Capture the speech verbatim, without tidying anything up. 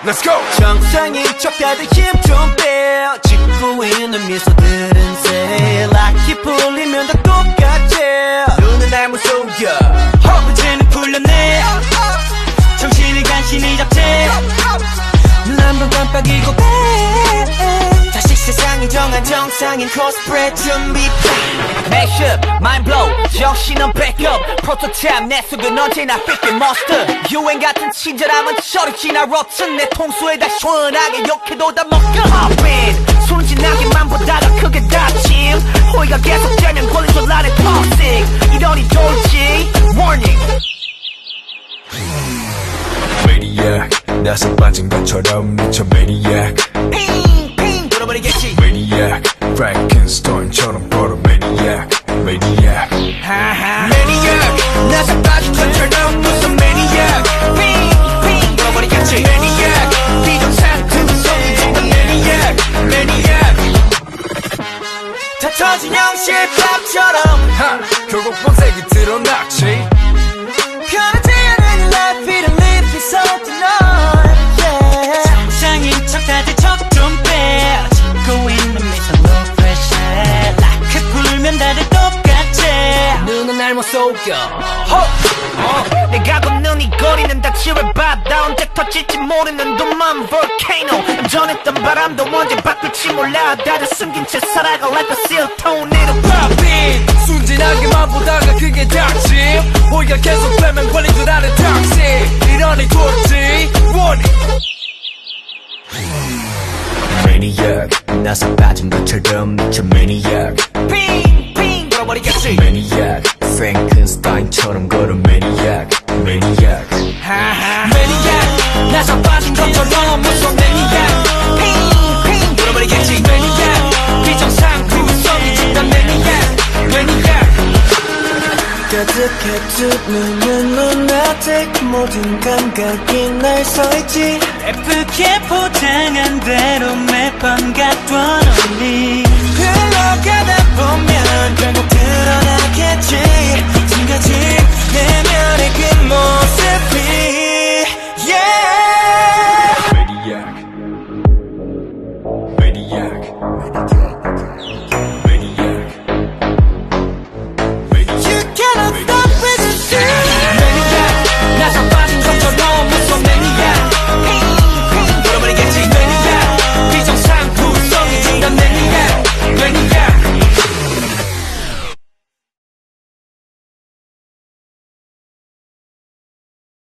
Let's go. 정상인 척 다들 힘 좀 빼. 짓고 있는 미소들은 새 락이 풀리면 다 똑같지. 눈은 날 무서워. 허브제는 풀렸네. 정신을 간신히 잡지. 눈 한 번 깜빡이고 빼. 다시 세상이 정한 정상인 코스프레 준비. Mashup, mind blow, 정신은 backup. 프로토타입 내 속은 언제나 fifty monster. 유행 같은 친절함은 저리 지나 rotten. 내 통수에다 시원하게 욕해도 다 먹혀. Hop in, 순진하게만 보다가 크게 다침. 호의가 계속되면 걸린 줄 아는 toxic. 이러니 돌지, warning. Maniac, 나서 빠진 것처럼 미쳐 Maniac. 핑, 핑, 돌아버리겠지. Maniac, Frankenstein처럼 걸어 Maniac, Maniac. Maniac, 나서 빠진 것처럼 무슨 Maniac. 핑, 핑, 돌아버리겠지. Maniac, 비정상투 속이 정말 Maniac, Maniac. 다 터진 형실밥처럼 하, 결국 본색이 드러났지. 편하지 않은 life, 이런 life is so tonight, yeah. 정상인 척 다들 척 좀 빼. 짓고 있는 미소 no pressure. 라크 풀면 다들 똑같지. 눈은 날 못 속여. 어, 내가 걷는 이 거리는 다 지뢰바다. 언제 터질지 모르는 도만 volcano. 전했던 바람도 언제 바뀔지 몰라. 다들 숨긴 채 살아가 like a seal tornado popping. 순진하게만 보다가 그게 닥침. 호의가 계속되면 걸린 줄 아는 toxic. 이러니 돌지 warning. Maniac, 나서 빠진 것처럼 미쳐 Maniac. 핑, 핑, 돌아버리겠지. Maniac, Frankenstein처럼 걸어 Maniac, Maniac. Maniac, 나서 빠진 것처럼 무슨 Maniac. 핑, 핑, 돌아버리겠지. Maniac, 비정상투성이 진짜 Maniac, Maniac. 가득해 두 눈은 lunatic. 모든 감각이 날 서있지. 예쁘게 포장한 대로 매번 갖던 only.